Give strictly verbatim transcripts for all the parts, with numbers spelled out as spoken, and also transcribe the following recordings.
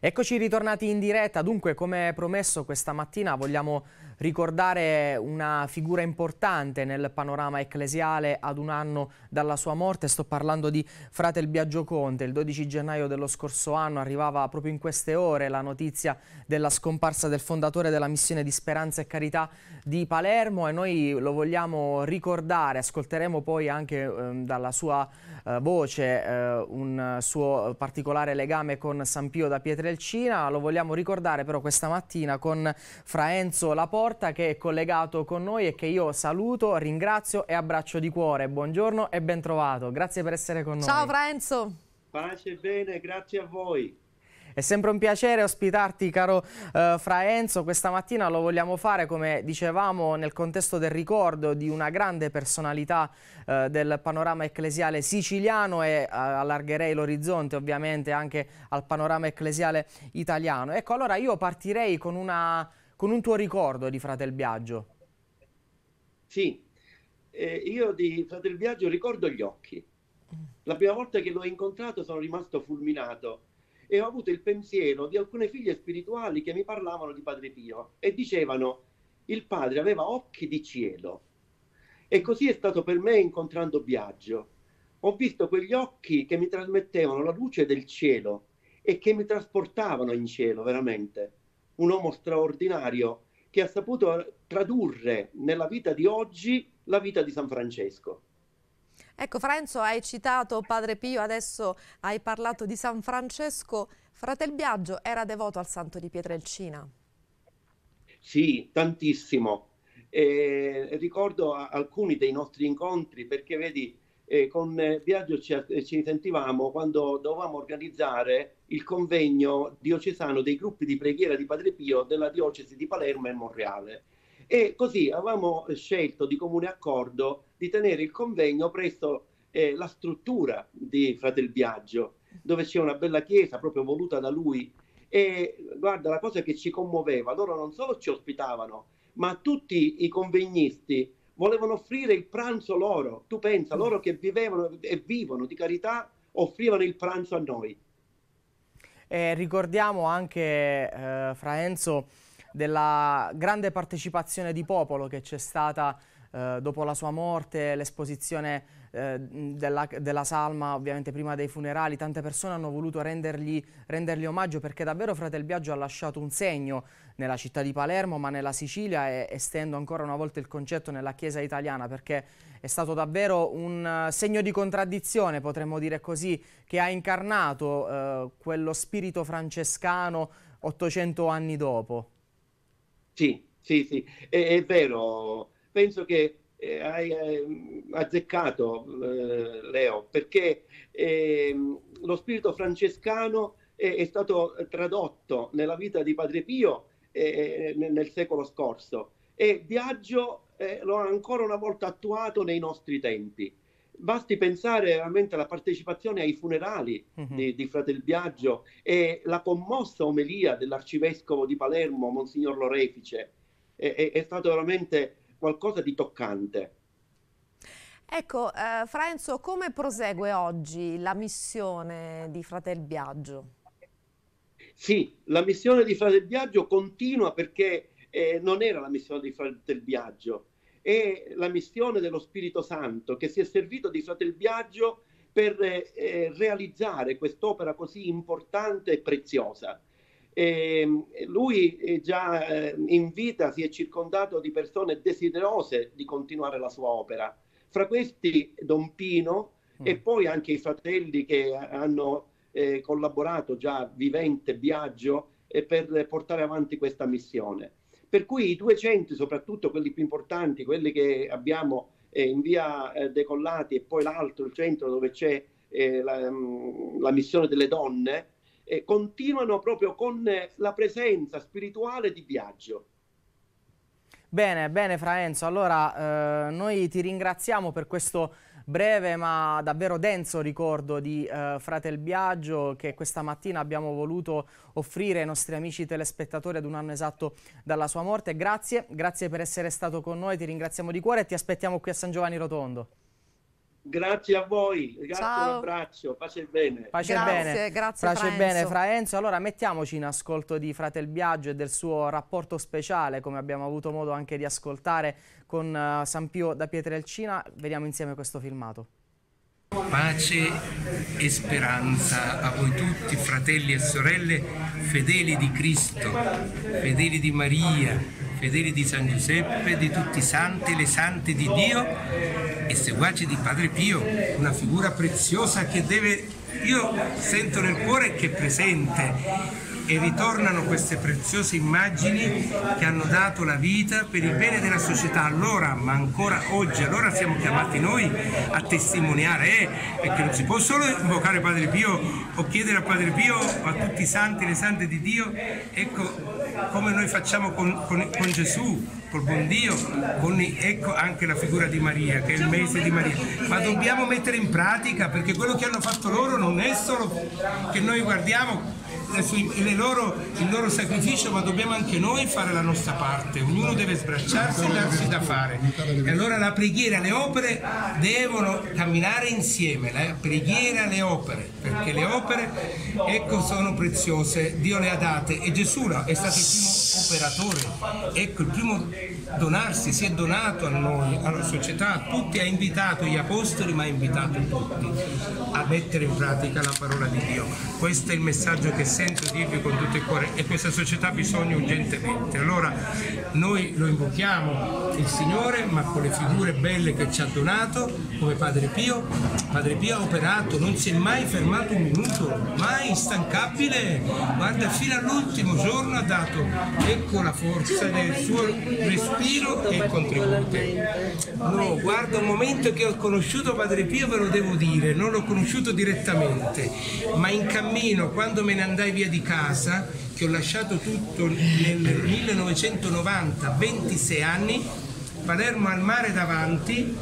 Eccoci ritornati in diretta. Dunque, come promesso, questa mattina vogliamo ricordare una figura importante nel panorama ecclesiale ad un anno dalla sua morte. Sto parlando di Fratel Biagio Conte. Il dodici gennaio dello scorso anno arrivava proprio in queste ore la notizia della scomparsa del fondatore della missione di Speranza e Carità di Palermo, e noi lo vogliamo ricordare. Ascolteremo poi anche eh, dalla sua eh, voce eh, un suo particolare legame con San Pio da Pietrelcina. Lo vogliamo ricordare però questa mattina con Fra Enzo Laporta, che è collegato con noi e che io saluto, ringrazio e abbraccio di cuore. Buongiorno e ben trovato, grazie per essere con noi. Ciao Fra Enzo. Pace e bene, grazie a voi. È sempre un piacere ospitarti, caro eh, Fra Enzo. Questa mattina lo vogliamo fare, come dicevamo, nel contesto del ricordo di una grande personalità eh, del panorama ecclesiale siciliano, e eh, allargherei l'orizzonte ovviamente anche al panorama ecclesiale italiano. Ecco, allora io partirei con, una, con un tuo ricordo di Fratel Biagio. Sì, eh, io di Fratel Biagio ricordo gli occhi. La prima volta che l'ho incontrato sono rimasto fulminato. E ho avuto il pensiero di alcune figlie spirituali che mi parlavano di Padre Pio e dicevano: il padre aveva occhi di cielo. E così è stato per me incontrando Biagio. Ho visto quegli occhi che mi trasmettevano la luce del cielo e che mi trasportavano in cielo, veramente. Un uomo straordinario che ha saputo tradurre nella vita di oggi la vita di San Francesco. Ecco, Fra Enzo, hai citato Padre Pio, adesso hai parlato di San Francesco. Fratel Biagio era devoto al santo di Pietrelcina? Sì, tantissimo. Eh, ricordo alcuni dei nostri incontri, perché vedi, eh, con Biagio ci, ci sentivamo quando dovevamo organizzare il convegno diocesano dei gruppi di preghiera di Padre Pio della diocesi di Palermo e Monreale. E così avevamo scelto di comune accordo di tenere il convegno presso eh, la struttura di Fratel Biagio, dove c'è una bella chiesa proprio voluta da lui. E guarda, la cosa che ci commuoveva, loro non solo ci ospitavano, ma tutti i convegnisti volevano offrire il pranzo loro. Tu pensa, loro che vivevano e vivono di carità offrivano il pranzo a noi. E ricordiamo anche, eh, Fra Enzo, della grande partecipazione di popolo che c'è stata eh, dopo la sua morte, l'esposizione eh, della, della salma ovviamente prima dei funerali. Tante persone hanno voluto rendergli, rendergli omaggio, perché davvero Fratel Biagio ha lasciato un segno nella città di Palermo, ma nella Sicilia, e estendo ancora una volta il concetto nella Chiesa italiana, perché è stato davvero un segno di contraddizione, potremmo dire così, che ha incarnato eh, quello spirito francescano ottocento anni dopo. Sì, sì, sì, è, è vero. Penso che eh, hai eh, azzeccato, eh, Leo, perché eh, lo spirito francescano è, è stato tradotto nella vita di Padre Pio eh, nel, nel secolo scorso, e Biagio eh, lo ha ancora una volta attuato nei nostri tempi. Basti pensare veramente alla partecipazione ai funerali uh-huh. di, di Fratel Biagio e la commossa omelia dell'arcivescovo di Palermo, Monsignor Lorefice. È, è, è stato veramente qualcosa di toccante. Ecco, eh, Fra Enzo, come prosegue oggi la missione di Fratel Biagio? Sì, la missione di Fratel Biagio continua, perché eh, non era la missione di Fratel Biagio, è la missione dello Spirito Santo, che si è servito di Fratel Biagio per eh, realizzare quest'opera così importante e preziosa. E lui eh, già eh, in vita si è circondato di persone desiderose di continuare la sua opera, fra questi Don Pino mm. e poi anche i fratelli che hanno eh, collaborato già vivente Biagio eh, per portare avanti questa missione. Per cui i due centri, soprattutto quelli più importanti, quelli che abbiamo eh, in via eh, Decollati, e poi l'altro, il centro dove c'è eh, la, la missione delle donne, eh, continuano proprio con eh, la presenza spirituale di Biagio. Bene, bene Fra Enzo, allora eh, noi ti ringraziamo per questo breve ma davvero denso ricordo di eh, Fratel Biagio, che questa mattina abbiamo voluto offrire ai nostri amici telespettatori ad un anno esatto dalla sua morte. Grazie, grazie per essere stato con noi, ti ringraziamo di cuore e ti aspettiamo qui a San Giovanni Rotondo. Grazie a voi, grazie, Ciao. un abbraccio, pace bene. Pace Grazie, bene, grazie pace Fra Enzo. bene Fra Enzo. Allora mettiamoci in ascolto di Fratel Biagio e del suo rapporto speciale, come abbiamo avuto modo anche di ascoltare con uh, San Pio da Pietrelcina. Vediamo insieme questo filmato. Pace e speranza a voi tutti, fratelli e sorelle, fedeli di Cristo, fedeli di Maria, fedeli di San Giuseppe, di tutti i santi e le sante di Dio e seguaci di Padre Pio, una figura preziosa che deve, io sento nel cuore che è presente, e ritornano queste preziose immagini che hanno dato la vita per il bene della società allora, ma ancora oggi. Allora siamo chiamati noi a testimoniare, eh, perché non si può solo invocare Padre Pio o chiedere a Padre Pio, a tutti i santi e le sante di Dio, ecco, come noi facciamo con, con, con Gesù, col buon Dio, con, ecco anche la figura di Maria, che è il mese di Maria, ma dobbiamo mettere in pratica, perché quello che hanno fatto loro non è solo che noi guardiamo le loro, il loro sacrificio, ma dobbiamo anche noi fare la nostra parte. Ognuno deve sbracciarsi e darsi da fare, e allora la preghiera e le opere devono camminare insieme, la preghiera e le opere, perché le opere, ecco, sono preziose, Dio le ha date e Gesù è stato il primo operatore, ecco, il primo donarsi, si è donato a noi, alla società, a tutti, ha invitato gli apostoli, ma ha invitato tutti a mettere in pratica la parola di Dio. Questo è il messaggio che sento dirvi con tutto il cuore, e questa società ha bisogno urgentemente. Allora noi lo invochiamo il Signore, ma con le figure belle che ci ha donato, come Padre Pio. Padre Pio ha operato, non si è mai fermato un minuto, mai instancabile, guarda, fino all'ultimo giorno ha dato, ecco, la forza del suo respiro e il contributo. No, guarda, un momento che ho conosciuto Padre Pio, ve lo devo dire, non l'ho conosciuto direttamente, ma in cammino, quando me ne andai via di casa, che ho lasciato tutto nel millenovecentonovanta, ventisei anni, Palermo al mare davanti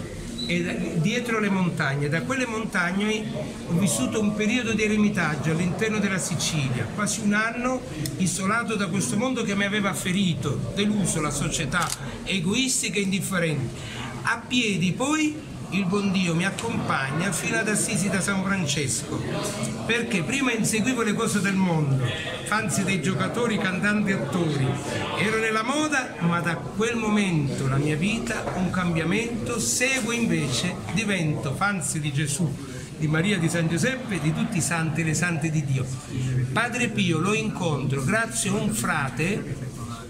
e dietro le montagne. Da quelle montagne ho vissuto un periodo di eremitaggio all'interno della Sicilia, quasi un anno isolato da questo mondo che mi aveva ferito, deluso, la società egoistica e indifferente. A piedi poi il buon Dio mi accompagna fino ad Assisi da San Francesco, perché prima inseguivo le cose del mondo, fanzi dei giocatori, cantanti, attori, ero nella moda, ma da quel momento la mia vita, un cambiamento, seguo invece, divento fanzi di Gesù, di Maria, di San Giuseppe, di tutti i santi e le sante di Dio. Padre Pio lo incontro grazie a un frate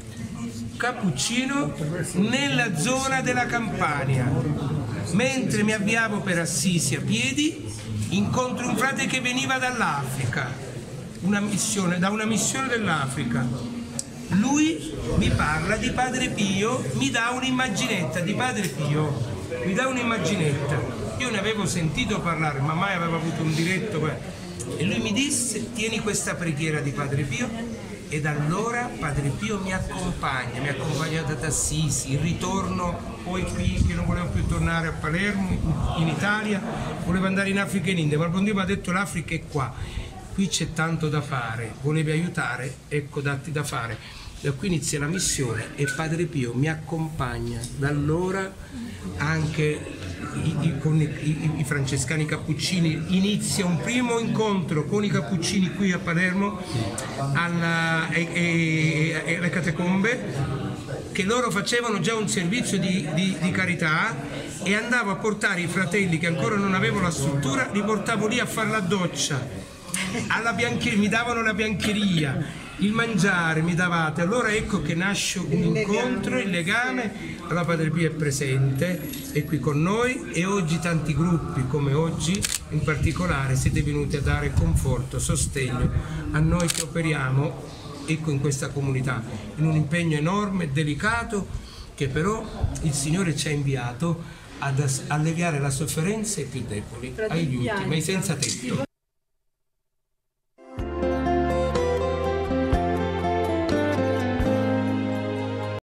cappuccino nella zona della Campania. Mentre mi avviavo per Assisi a piedi, incontro un frate che veniva dall'Africa, una missione, da una missione dell'Africa. Lui mi parla di Padre Pio, mi dà un'immaginetta di Padre Pio, mi dà un'immaginetta. Io ne avevo sentito parlare, ma mai avevo avuto un diretto. E lui mi disse: tieni questa preghiera di Padre Pio. Ed allora Padre Pio mi accompagna, mi ha accompagnato ad Assisi, il ritorno poi qui, che non volevo più tornare a Palermo, in Italia, volevo andare in Africa e in India, ma il buon Dio mi ha detto: l'Africa è qua, qui c'è tanto da fare, volevi aiutare, ecco, datti da fare. Da qui inizia la missione e Padre Pio mi accompagna, da allora anche I, i, con i, i, i francescani cappuccini inizia un primo incontro con i cappuccini qui a Palermo alla, e, e, e, alle catacombe, che loro facevano già un servizio di, di, di carità, e andavo a portare i fratelli che ancora non avevano la struttura, li portavo lì a fare la doccia, alla biancheria, mi davano la biancheria, il mangiare mi davate. Allora ecco che nasce un incontro, il legame. Allora Padre Pio è presente, è qui con noi, e oggi tanti gruppi come oggi in particolare siete venuti a dare conforto, sostegno a noi che operiamo, ecco, in questa comunità, in un impegno enorme e delicato, che però il Signore ci ha inviato ad alleviare la sofferenza ai più deboli, agli ultimi, ai senza tetto.